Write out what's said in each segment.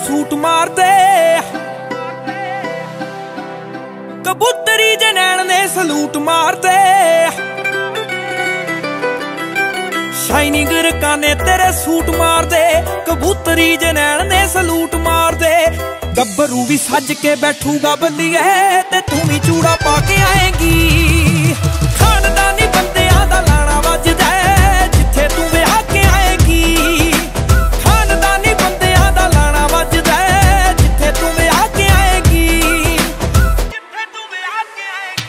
Suit मार दे, कबूतरी जे नैन ने सलूट मार दे, शाइनिंग रकाने तेरे सूट मार दे, कबूतरी जे नैन ने सलूट मार दे। गब्बरू भी सज के बैठूगा बल्लिए ते तू भी चूड़ा पा के आएगी, खानदानी बंदियां दा लाना वजदा जिथे तू विआह के आएगी, खानदानी बंदियां दा लाना वजदा जिथे तू विआह के आएगी, जिथे तू विआह के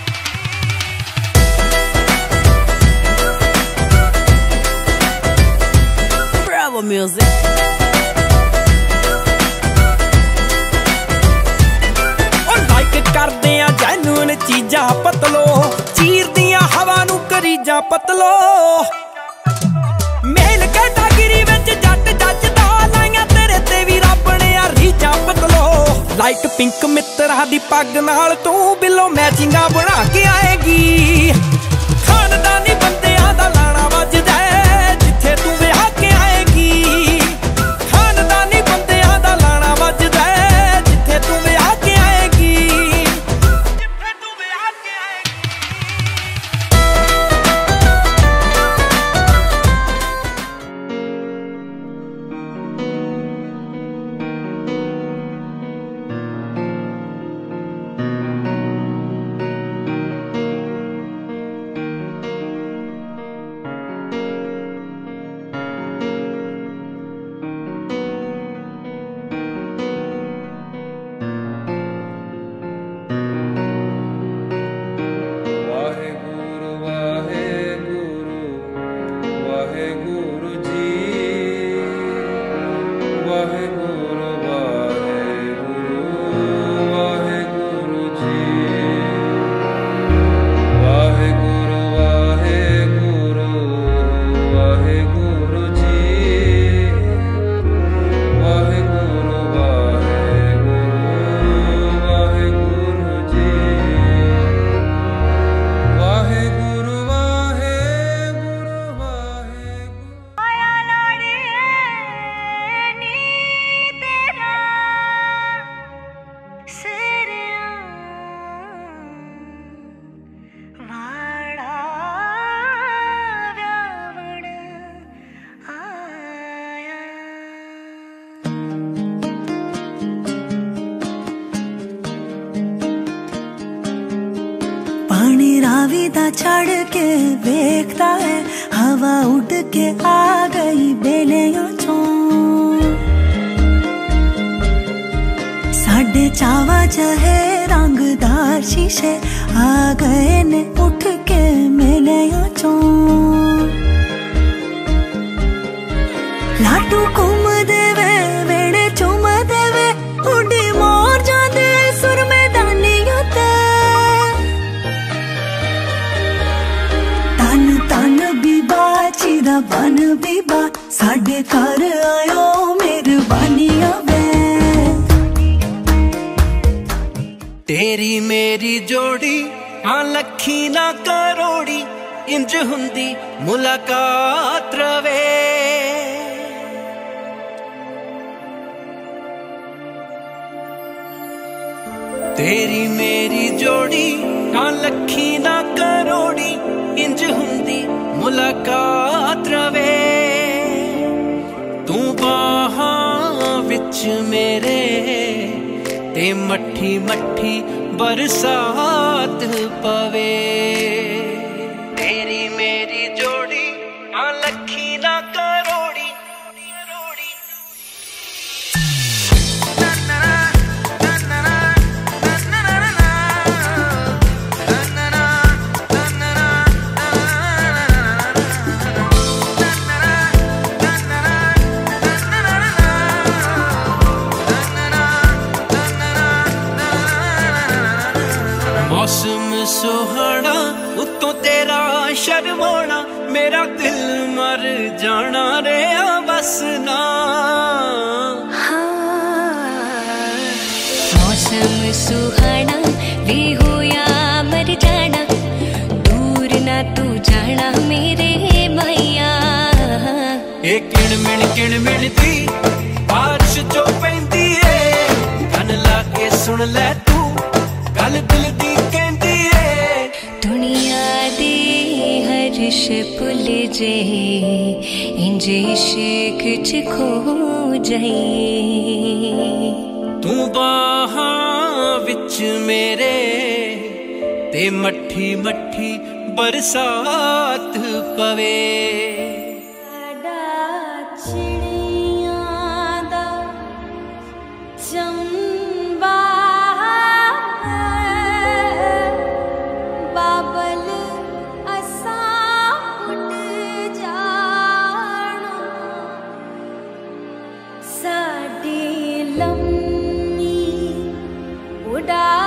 आएगी। Bravo music। करदे आ जैनून चीजां पतलो, चीर दियां हवा नू करीजा पतलो, मेल कैटागिरी विच जट जचदा, लाइयां तेरे ते भी रब ने आ रीजा पतलो। लाइट पिंक मित्रा दी पग नाल तू बिलो मैचिंगा बना के आएगी, खानदानी बंदियां दा लाना वजदा जिथे तू विआह के आएगी, खानदानी बंदियां दा लाना वजदा जिथे तू विआह के आएगी। पानी रावी दा चढ़ के वेखता है, हवा उड़ के आ गई बेलियां चों, साडे चावा चहे रंगदार शीशे आ गए ने उठ के मेलियां चों, लाटू घूम देवे वेड़े चुम देवे, उड़ी मोर जांदे सुर मैदानियां ते, तन बीबा चीदा बन बीबा, साडे घर आयो मेहरबानियां वे। तेरी मेरी जोड़ी हाँ लखी ना करोड़ी, इंज हुंदी मुलाकात रवे, तेरी मेरी जोड़ी हाँ लखी ना करोड़ी, इंज हुंदी मुलाकात रवे, तू बाहां विच मेरे ते मट्ठी मट्ठी बरसात पवे, तेरी मेरी जोड़ी हाँ लखी ना करोड़ी। मौसम सुहाना उत्तों तेरा शर्माना, मेरा दिल मर जाना रे बस ना। मौसम सुहाना भी हो या मर जाना, दूर ना तू जाना मेरे भैया। किण मिण दी बारिश जो पैंदी है, लै तू गल दिल दी कहंदी ए। दुनिया दी हर शे भुल जे इंज इश्क च खो जाए। तू बाहां विच मेरे ते मट्ठी मट्ठी बरसात पवे। उड़ा